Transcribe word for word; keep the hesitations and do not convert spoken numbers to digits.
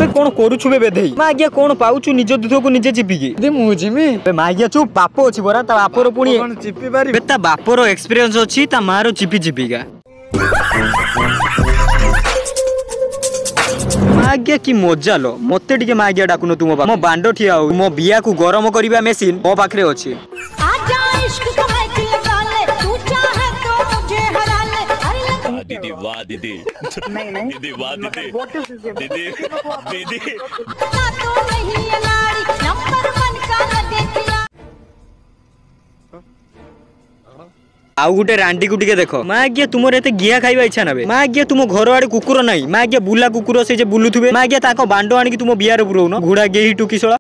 बे कोन करूछु बे बेधई माँ आज्ञा कोन पाउछु निज दुध को निजे चिपिकी दे मु जिमी बे माँ आज्ञा चुप बाप अछि बरा ता बापर पुणी कोन चिपी बारी बे ता बापर एक्सपीरियंस अछि ता मारो चिपी चिपिका माग्या की मजा लो मते टिके माग्या डाकुनो तुम मो बांडो ठिया हो मो बिया को गरम करबा मशीन मो पाखरे अछि आजा इश्क तो है कि लगा ले तू चाहे तो मुझे हरा ले दीदी वाह दीदी नहीं नहीं दीदी वाह दीदी दीदी दीदी तो नहीं अनाड़ी नंबर वन का देखिया आउ गुटे रांडी को टिके देखो माँ आज्ञा तुमर एते गिया खाइबा इच्छा नबे माँ आज्ञा तुम घर आड़े कुकुर नहीं माँ आज्ञा बुला कुकुर से जे बुलुथुबे माँ आज्ञा ताको बांडो आनी तुम बियार पुरौन घुड़ा गेही टुकी सोला